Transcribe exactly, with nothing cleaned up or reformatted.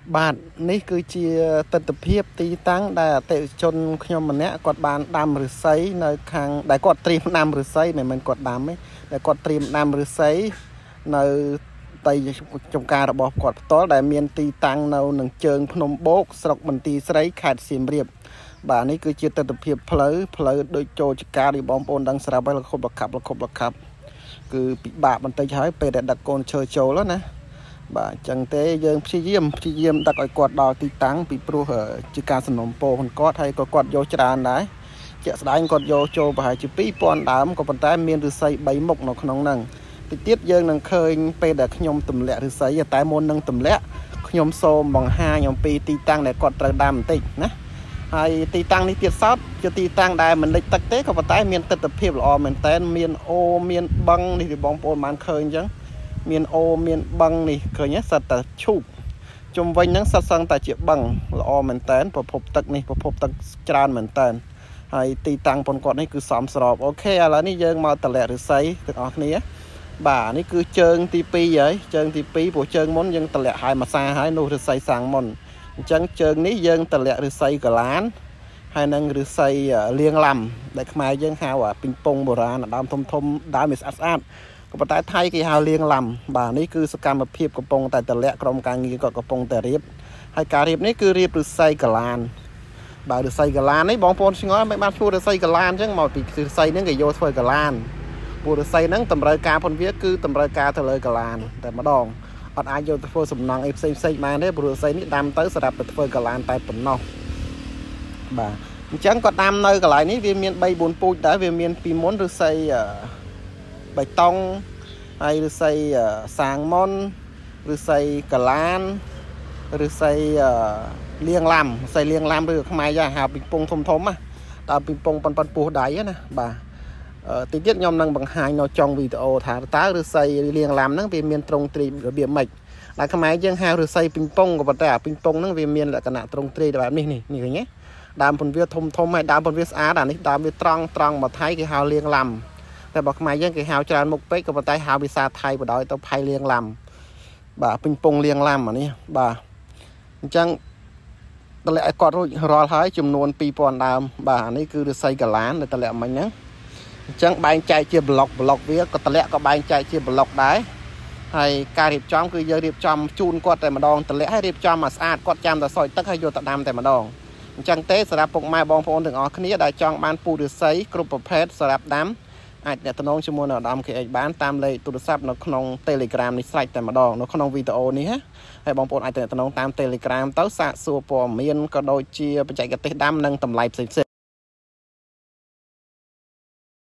បាទនេះគឺជាទស្សនវិជ្ជាទីតាំងដែលអតិថិជនខ្ញុំម្នាក់គាត់បានដាំឫស្សីនៅខាងដែលគាត់ត្រៀមដាំឫស្សីមិនមែនគាត់ដាំទេតែគាត់ត្រៀមដាំឫស្សីនៅដីចំការរបស់គាត់ផ្ទាល់ដែលមានទីតាំងនៅនឹងជើងភ្នំបូកស្រុកបន្ទាយស្រីខេត្តសៀមរាបបាទនេះគឺជាទស្សនវិជ្ជាផ្លូវផ្លូវដូចចូលចការនេះបងប្អូនដឹងស្រាប់ហើយលខុបលខាប់លខុបលខាប់គឺពិបាកបន្តិចហើយពេលដែលដឹកកូនឈើចូលណាបាទអញ្ចឹងទេយើងព្យាយាមព្យាយាមដឹកឲ្យគាត់ដល់ទីតាំងពីព្រោះជាការសំណុំពរของគាត់ហើយក៏គាត់យកច្រើនដែរជាក់ស្ដែងគាត់យកចូលប្រហែលជាពីរពាន់ដើមក៏ប៉ុន្តែមានឫស្សីបីមុខនៅក្នុងហ្នឹងទីទៀតយើងនឹងឃើញពេលដែលខ្ញុំទម្លាក់ឫស្សីតែមុននឹងទម្លាក់ខ្ញុំសូមបង្ហាញអំពីទីតាំងដែលគាត់ត្រូវដាំបន្តិចណាហើយទីតាំងនេះទៀតសោតជាទីតាំងដែលមិនលិចទឹកទេក៏ប៉ុន្តែមានទិដ្ឋភាពល្អមែនតើមានអូមានបឹងនេះបងប្អូនបានឃើញអញ្ចឹងមានអូមានបឹងនេះឃើញសិតតែឈូកជុំវិញហ្នឹងសិតសឹងតែជាបឹងល្អមែនតើប្រភពទឹកនេះប្រភពទឹកច្រើនមែនតើហើយទីតាំងប៉ុនគាត់នេះគឺសមស្របអូខេឥឡូវនេះយើងមកតម្លាក់ឫស្សីទាំងអស់គ្នាបាទនេះគឺជើងទីពីរហើយជើងទីពីរព្រោះជើងមុនយើងតម្លាក់ហើយមួយសាហើយនោះឫស្សីសាំងមុនអញ្ចឹងជើងនេះយើងតម្លាក់ឫស្សីកឡានហើយនឹងឫស្សីលៀងឡាំដែលខ្មែរយើងហៅពីងពងបុរាណដើមធំធំដើមវាស្អាតស្អាតក៏ប៉ុន្តែថៃគេហៅលៀងឡាំបាទនេះគឺសកម្មភាពកំពុងតែតម្លាក់ក្រុមការងារគាត់កំពុងតែរៀបហើយការរៀបនេះគឺរៀបឫស្សីកឡានបាទឫស្សីកឡាននេះបងប្អូនឆ្ងល់មិនបានឈ្មោះឫស្សីកឡានអញ្ចឹងមកពីឫស្សីហ្នឹងគេយកធ្វើកឡានព្រោះឫស្សីហ្នឹងតម្រូវការផងវាគឺតម្រូវការទៅលើកឡានតែម្ដងអត់អាចយកទៅធ្វើសំណង់អីផ្សេងផ្សេងបានទេព្រោះឫស្សីនេះដាំទៅសម្រាប់ទៅធ្វើកឡានតែប៉ុណ្ណោះបាទអញ្ចឹងគាត់ដាំនៅកន្លែងនេះវាមានបីបួនពូជដែរវាមានពីមុនឫស្សីបៃតងហើយឫស្សីសាងមុនឫស្សីកឡានឫស្សីលៀងឡាំឫស្សីលៀងឡាំឬខ្មែរយ៉ាងហៅពីងពងធំធំណាដល់ពីងពងប៉ុនប៉ុនពោះដៃណាបាទទីទៀតខ្ញុំនឹងបង្ហាញនៅចុងវីដេអូថាតើឫស្សីលៀងឡាំហ្នឹងវាមានទ្រង់ទ្រាយរបៀបម៉េចដែលខ្មែរយើងហៅឫស្សីពីងពងក៏ប៉ុន្តែអាពីងពងហ្នឹងវាមានលក្ខណៈទ្រង់ទ្រាយបែបនេះនេះនេះឃើញទេដើមពន្វាធំធំហើយដើមពន្វាស្អាតអានេះដើមវាត្រង់ត្រង់មកថៃគេហៅលៀងឡាំតែបើខ្មែរយើងគេហៅច្រើនមុខពេកក៏ប៉ុន្តែហៅភាសាថៃបដ ாய் ទៅផៃលៀងឡាំបាទពីងពងលៀងឡាំអានេះបាទអញ្ចឹងតម្លាក់ឲ្យគាត់រួចរាល់ហើយចំនួនពីរពាន់ដើមបាទអានេះគឺឫស្សីកឡានដែលតម្លាក់មិញហ្នឹងអញ្ចឹងបែងចែកជាប្លុកប្លុកវាក៏តម្លាក់ក៏បែងចែកជាប្លុកដែរហើយការរៀបចំគឺយើងរៀបចំជូនគាត់តែម្ដងតម្លាក់ឲ្យរៀបចំឲ្យស្អាតគាត់ចាំតែសោយទឹកហើយយកទៅដាំតែម្ដងអញ្ចឹងទេសម្រាប់ពុកម៉ែបងប្អូនទាំងអស់គ្នាដែលចង់បានពូជឫស្សីគ្រប់ប្រភេទសម្រាប់ដាំអាចអ្នកតំណងជាមួយនៅអាដាម KH បានតាមលេខទូរស័ព្ទនៅក្នុង Telegram នេះស្រេចតែម្ដងនៅក្នុងវីដេអូនេះណាហើយបងប្អូនអាចតំណងតាម Telegram ទៅសាកសួរព័ត៌មានក៏ដូចជាបច្ចេកទេសដាំនិងតម្លៃផ្សេងៗ